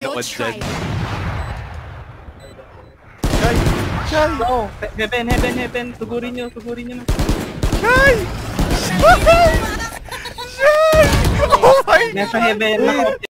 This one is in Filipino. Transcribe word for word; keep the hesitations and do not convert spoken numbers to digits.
Ako dyan. Shy! Shy! Oo, heaven, heaven, heaven. Tugurin nyo, tugurin nyo na. Shy! Shy! Shy! Oh my God! Nasa heaven, naka